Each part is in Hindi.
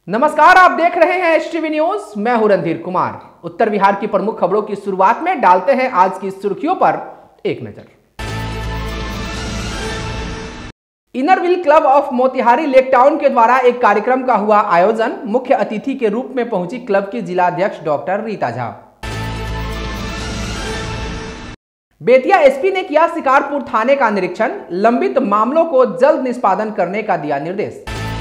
नमस्कार, आप देख रहे हैं एसटीवी न्यूज। मैं हूं रणधीर कुमार। उत्तर बिहार की प्रमुख खबरों की शुरुआत में डालते हैं आज की सुर्खियों पर एक नजर। Inner wheel club of Motihari lake town के द्वारा एक कार्यक्रम का हुआ आयोजन। मुख्य अतिथि के रूप में पहुंची क्लब की जिलाध्यक्ष डॉक्टर रीता झा। बेतिया एसपी ने किया शिकारपुर थाने का निरीक्षण। लंबित मामलों को जल्द निष्पादन करने का दिया निर्देश।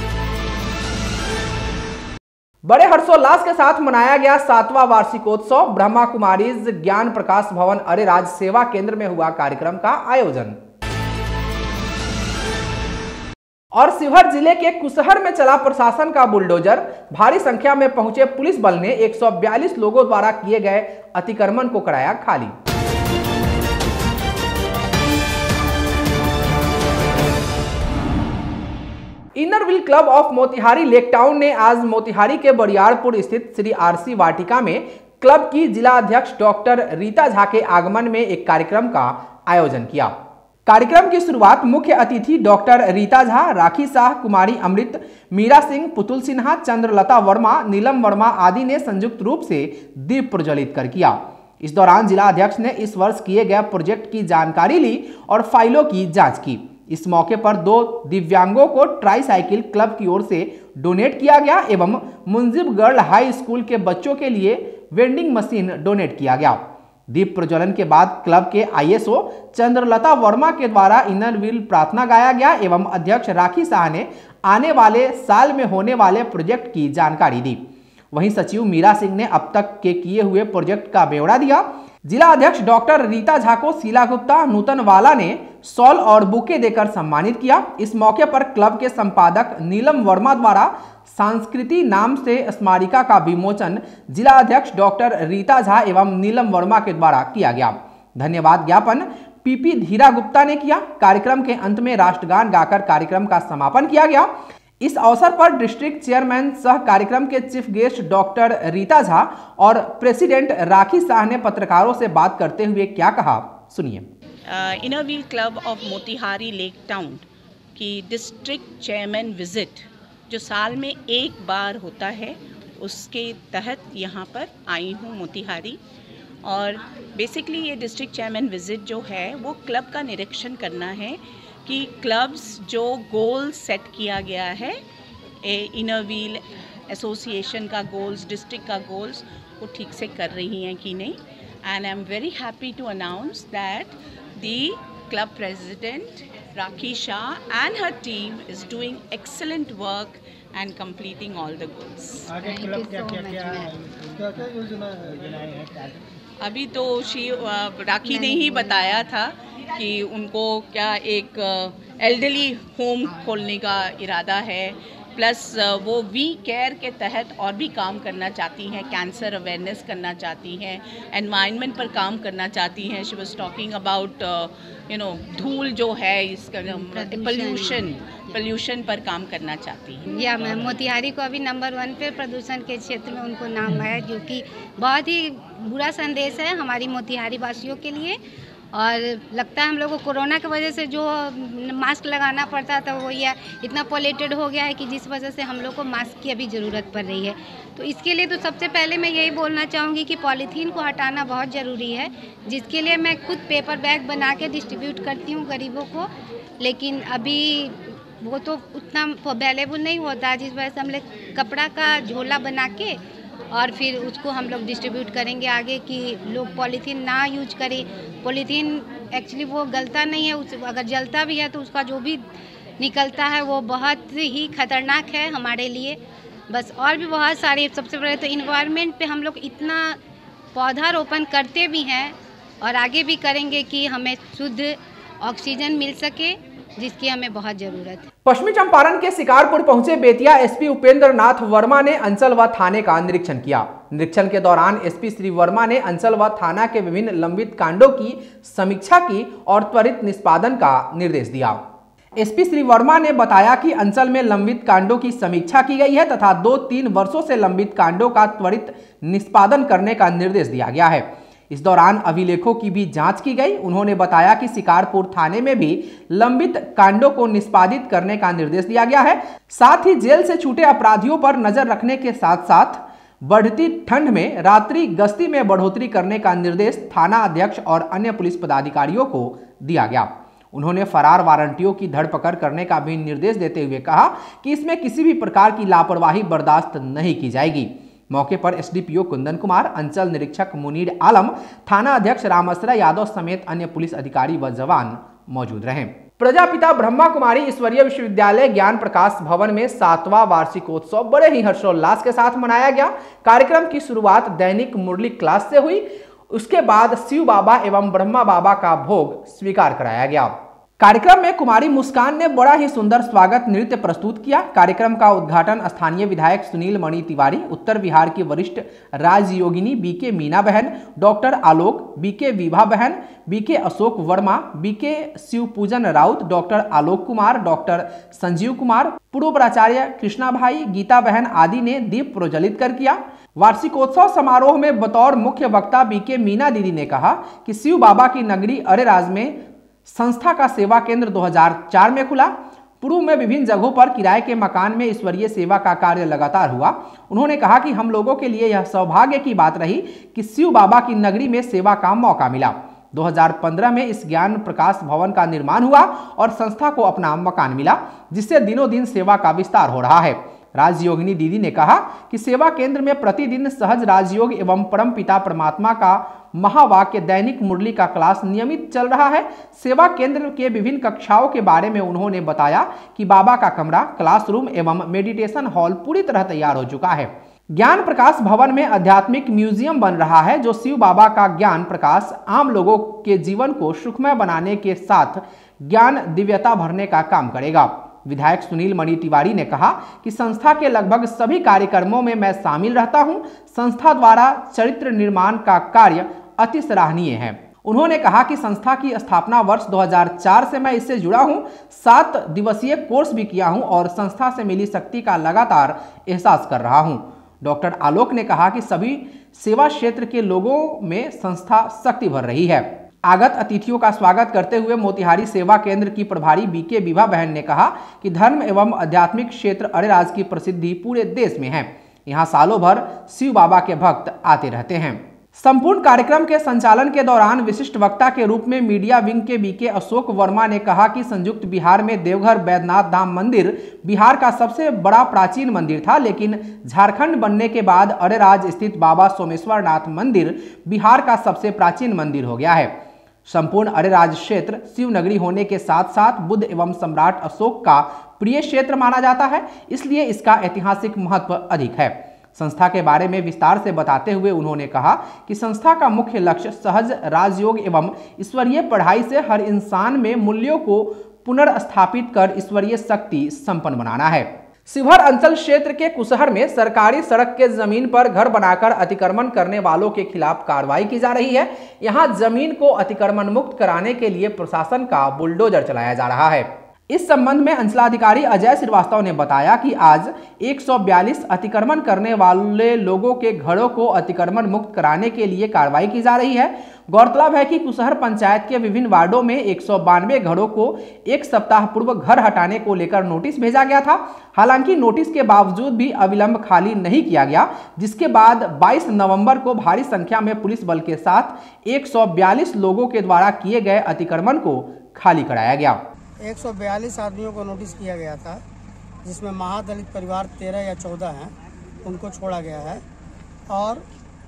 बड़े हर्षोल्लास के साथ मनाया गया 7वां वार्षिकोत्सव। ब्रह्मा कुमारीज ज्ञान प्रकाश भवन अरेराज सेवा केंद्र में हुआ कार्यक्रम का आयोजन। और शिवहर जिले के कुशहर में चला प्रशासन का बुलडोजर। भारी संख्या में पहुंचे पुलिस बल ने 142 लोगों द्वारा किए गए अतिक्रमण को कराया खाली। Inner wheel club of Motihari lake town ने आज मोतिहारी के बरियारपुर स्थित श्री आरसी वाटिका में क्लब की जिला अध्यक्ष डॉक्टर रीता झा के आगमन में एक कार्यक्रम का आयोजन किया। कार्यक्रम की शुरुआत मुख्य अतिथि डॉक्टर रीता झा, राखी शाह, कुमारी अमृत, मीरा सिंह, पुतुल सिन्हा, चंद्रलता वर्मा, नीलम वर्मा आदि ने संयुक्त रूप से दीप प्रज्वलित कर किया। इस दौरान जिला अध्यक्ष ने इस वर्ष किए गए प्रोजेक्ट की जानकारी ली और फाइलों की जांच की। इस मौके पर 2 दिव्यांगों को ट्राईसाइकिल क्लब की ओर से डोनेट किया गया एवं मुंजिब गर्ल हाई स्कूल के बच्चों के लिए वेंडिंग मशीन डोनेट किया गया। दीप प्रज्वलन के बाद क्लब के आईएसओ चंद्रलता वर्मा के द्वारा इनर व्हील प्रार्थना गाया गया एवं अध्यक्ष राखी शाह ने आने वाले साल में होने वाले प्रोजेक्ट की जानकारी दी। वहीं सचिव मीरा सिंह ने अब तक के किए हुए प्रोजेक्ट का ब्यौरा दिया। जिला अध्यक्ष डॉक्टर रीता झा को शीला गुप्ता नूतनवाला ने शॉल और बुके देकर सम्मानित किया। इस मौके पर क्लब के संपादक नीलम वर्मा द्वारा संस्कृति नाम से स्मारिका का विमोचन जिला अध्यक्ष डॉक्टर रीता झा एवं नीलम वर्मा के द्वारा किया गया। धन्यवाद ज्ञापन पीपी धीरा गुप्ता ने किया। कार्यक्रम के अंत में राष्ट्रगान गाकर कार्यक्रम का समापन किया गया। इस अवसर पर डिस्ट्रिक्ट चेयरमैन सह कार्यक्रम के chief guest doctor Rita Jha और प्रेसिडेंट राखी शाह ने पत्रकारों से बात करते हुए क्या कहा, सुनिए। Inner wheel club of Motihari lake town की डिस्ट्रिक्ट चेयरमैन विजिट जो साल में एक बार होता है, उसके तहत यहाँ पर आई हूँ मोतिहारी। और बेसिकली ये डिस्ट्रिक्ट चेयरमैन विजिट जो है वो क्लब का निरीक्षण करना है कि क्लब्स जो गोल सेट किया गया है, इनर व्हील एसोसिएशन का गोल्स, डिस्ट्रिक्ट का गोल्स, वो ठीक से कर रही हैं कि नहीं। And I am very happy to announce that the club president Rakhi Shah and her team is doing excellent work and completing all the goals. अभी तो राखी ने ही बताया था कि उनको क्या एक एल्डरली होम खोलने का इरादा है, प्लस वो वी केयर के तहत और भी काम करना चाहती हैं, कैंसर अवेयरनेस करना चाहती हैं, एनवायरनमेंट पर काम करना चाहती हैं। शी वाज टॉकिंग अबाउट धूल जो है, इसका पोल्यूशन पर काम करना चाहती हैं। या मैम, मोतिहारी को अभी नंबर 1 पे प्रदूषण के क्षेत्र में उनको नाम है, जो कि बहुत ही बुरा संदेश है हमारी मोतिहारी वासियों के लिए। और लगता है हम लोग को कोरोना की वजह से जो मास्क लगाना पड़ता था वो या इतना पॉल्यूटेड हो गया है कि जिस वजह से हम लोग को मास्क की अभी ज़रूरत पड़ रही है। तो इसके लिए तो सबसे पहले मैं यही बोलना चाहूँगी कि पॉलीथीन को हटाना बहुत ज़रूरी है, जिसके लिए मैं खुद पेपर बैग बना के डिस्ट्रीब्यूट करती हूँ गरीबों को। लेकिन अभी वो तो उतना अवेलेबल नहीं होता, जिस वजह से हम लोग कपड़ा का झोला बना के और फिर उसको हम लोग डिस्ट्रीब्यूट करेंगे आगे कि लोग पॉलीथीन ना यूज करें। पॉलीथीन एक्चुअली वो गलता नहीं है, उस अगर जलता भी है तो उसका जो भी निकलता है वो बहुत ही खतरनाक है हमारे लिए। बस और भी बहुत सारे, सबसे पहले तो इन्वायरमेंट पे हम लोग इतना पौधारोपण करते भी हैं और आगे भी करेंगे कि हमें शुद्ध ऑक्सीजन मिल सके, जिसकी हमें बहुत जरूरत है। पश्चिमी चंपारण के शिकारपुर पहुंचे बेतिया एसपी उपेंद्र नाथ वर्मा ने अंचल व थाने का निरीक्षण किया। निरीक्षण के दौरान एसपी श्री वर्मा ने अंचल व थाना के विभिन्न लंबित कांडों की समीक्षा की और त्वरित निष्पादन का निर्देश दिया। एसपी श्री वर्मा ने बताया कि अंचल में लंबित कांडों की समीक्षा की गई है तथा 2-3 वर्षों से लंबित कांडों का त्वरित निष्पादन करने का निर्देश दिया गया है। इस दौरान अभिलेखों की भी जांच की गई। उन्होंने बताया कि शिकारपुर थाने में भी लंबित कांडों को निष्पादित करने का निर्देश दिया गया है। साथ ही जेल से छूटे अपराधियों पर नजर रखने के साथ साथ बढ़ती ठंड में रात्रि गश्ती में बढ़ोतरी करने का निर्देश थाना अध्यक्ष और अन्य पुलिस पदाधिकारियों को दिया गया। उन्होंने फरार वारंटियों की धरपकड़ करने का भी निर्देश देते हुए कहा कि इसमें किसी भी प्रकार की लापरवाही बर्दाश्त नहीं की जाएगी। मौके पर एसडीपीओ कुंदन कुमार, अंचल निरीक्षक मुनीर आलम, थाना अध्यक्ष रामाश्रय यादव समेत अन्य पुलिस अधिकारी व जवान मौजूद रहे। प्रजापिता ब्रह्मा कुमारी ईश्वरीय विश्वविद्यालय ज्ञान प्रकाश भवन में 7वां वार्षिकोत्सव बड़े ही हर्षोल्लास के साथ मनाया गया। कार्यक्रम की शुरुआत दैनिक मुरली क्लास से हुई। उसके बाद शिव बाबा एवं ब्रह्मा बाबा का भोग स्वीकार कराया गया। कार्यक्रम में कुमारी मुस्कान ने बड़ा ही सुंदर स्वागत नृत्य प्रस्तुत किया। कार्यक्रम का उद्घाटन स्थानीय विधायक सुनील मणि तिवारी, उत्तर बिहार की वरिष्ठ राजयोगिनी बीके मीना बहन, डॉक्टर आलोक, बीके विभा बहन, BK Ashok Verma, BK Shivpujan Raut, doctor Alok Kumar, doctor Sanjeev Kumar, पूर्व प्राचार्य कृष्णा भाई, गीता बहन आदि ने दीप प्रज्वलित कर किया। वार्षिकोत्सव समारोह में बतौर मुख्य वक्ता बीके मीना दीदी ने कहा कि शिव बाबा की नगरी अरेराज में संस्था का सेवा केंद्र 2004 में खुला। पूर्व में विभिन्न जगहों पर किराए के मकान में ईश्वरीय सेवा का कार्य लगातार हुआ। उन्होंने कहा कि हम लोगों के लिए यह सौभाग्य की बात रही कि शिव बाबा की नगरी में सेवा का मौका मिला। 2015 में इस ज्ञान प्रकाश भवन का निर्माण हुआ और संस्था को अपना मकान मिला, जिससे दिनों दिन सेवा का विस्तार हो रहा है। राजयोगिनी दीदी ने कहा कि सेवा केंद्र में प्रतिदिन सहज राजयोग एवं परमपिता परमात्मा का महावाक्य दैनिक मुरली का क्लास नियमित चल रहा है। सेवा केंद्र के विभिन्न कक्षाओं के बारे में उन्होंने बताया कि बाबा का कमरा, क्लासरूम एवं मेडिटेशन हॉल पूरी तरह तैयार हो चुका है। ज्ञान प्रकाश भवन में आध्यात्मिक म्यूजियम बन रहा है, जो शिव बाबा का ज्ञान प्रकाश आम लोगों के जीवन को सुखमय बनाने के साथ ज्ञान दिव्यता भरने का काम करेगा। विधायक सुनील मणि तिवारी ने कहा कि संस्था के लगभग सभी कार्यक्रमों में मैं शामिल रहता हूं। संस्था द्वारा चरित्र निर्माण का कार्य अति सराहनीय है। उन्होंने कहा कि संस्था की स्थापना वर्ष 2004 से मैं इससे जुड़ा हूं, 7 दिवसीय कोर्स भी किया हूं और संस्था से मिली शक्ति का लगातार एहसास कर रहा हूं। डॉक्टर आलोक ने कहा कि सभी सेवा क्षेत्र के लोगों में संस्था शक्ति भर रही है। आगत अतिथियों का स्वागत करते हुए मोतिहारी सेवा केंद्र की प्रभारी बीके विभा बहन ने कहा कि धर्म एवं आध्यात्मिक क्षेत्र अरेराज की प्रसिद्धि पूरे देश में है। यहाँ सालों भर शिव बाबा के भक्त आते रहते हैं। संपूर्ण कार्यक्रम के संचालन के दौरान विशिष्ट वक्ता के रूप में मीडिया विंग के बीके अशोक वर्मा ने कहा कि संयुक्त बिहार में देवघर बैद्यनाथ धाम मंदिर बिहार का सबसे बड़ा प्राचीन मंदिर था, लेकिन झारखंड बनने के बाद अरेराज स्थित बाबा सोमेश्वर नाथ मंदिर बिहार का सबसे प्राचीन मंदिर हो गया है। संपूर्ण अरेराज क्षेत्र शिवनगरी होने के साथ साथ बुद्ध एवं सम्राट अशोक का प्रिय क्षेत्र माना जाता है, इसलिए इसका ऐतिहासिक महत्व अधिक है। संस्था के बारे में विस्तार से बताते हुए उन्होंने कहा कि संस्था का मुख्य लक्ष्य सहज राजयोग एवं ईश्वरीय पढ़ाई से हर इंसान में मूल्यों को पुनर्स्थापित कर ईश्वरीय शक्ति संपन्न बनाना है। शिवहर अंचल क्षेत्र के कुशहर में सरकारी सड़क के जमीन पर घर बनाकर अतिक्रमण करने वालों के खिलाफ कार्रवाई की जा रही है। यहां जमीन को अतिक्रमण मुक्त कराने के लिए प्रशासन का बुलडोजर चलाया जा रहा है। इस संबंध में अंचलाधिकारी अजय श्रीवास्तव ने बताया कि आज 142 अतिक्रमण करने वाले लोगों के घरों को अतिक्रमण मुक्त कराने के लिए कार्रवाई की जा रही है। गौरतलब है कि कुशहर पंचायत के विभिन्न वार्डों में 192 घरों को एक सप्ताह पूर्व घर हटाने को लेकर नोटिस भेजा गया था। हालांकि नोटिस के बावजूद भी अविलंब खाली नहीं किया गया, जिसके बाद 22 नवंबर को भारी संख्या में पुलिस बल के साथ 142 लोगों के द्वारा किए गए अतिक्रमण को खाली कराया गया। 142 आदमियों को नोटिस किया गया था, जिसमें महादलित परिवार 13 या 14 हैं, उनको छोड़ा गया है और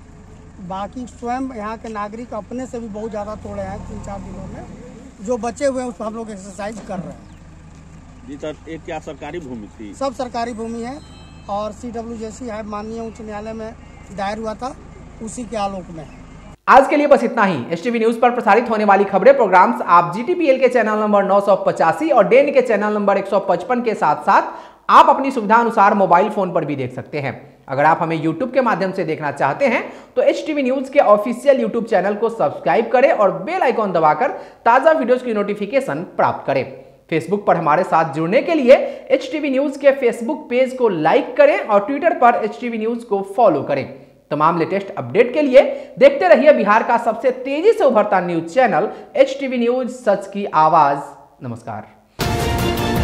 बाकी स्वयं यहाँ के नागरिक अपने से भी बहुत ज़्यादा तोड़े हैं 3-4 दिनों में। जो बचे हुए हैं उस पर हम लोग एक्सरसाइज कर रहे हैं। जी सर, एक क्या सरकारी भूमि थी? सब सरकारी भूमि है और CWJC है, माननीय उच्च न्यायालय में दायर हुआ था, उसी के आलोक में है। आज के लिए बस इतना ही। STV न्यूज पर प्रसारित होने वाली खबरें प्रोग्राम्स आप GTPL के चैनल नंबर 985 और डेन के चैनल नंबर 155 के साथ साथ आप अपनी सुविधा अनुसार मोबाइल फोन पर भी देख सकते हैं। अगर आप हमें YouTube के माध्यम से देखना चाहते हैं तो HTV न्यूज के ऑफिशियल YouTube चैनल को सब्सक्राइब करें और बेल आइकॉन दबाकर ताजा वीडियोस की नोटिफिकेशन प्राप्त करें। फेसबुक पर हमारे साथ जुड़ने के लिए HTV न्यूज के फेसबुक पेज को लाइक करें और ट्विटर पर HTV न्यूज को फॉलो करें। तमाम लेटेस्ट अपडेट के लिए देखते रहिए बिहार का सबसे तेजी से उभरता न्यूज चैनल HTV न्यूज, सच की आवाज। नमस्कार।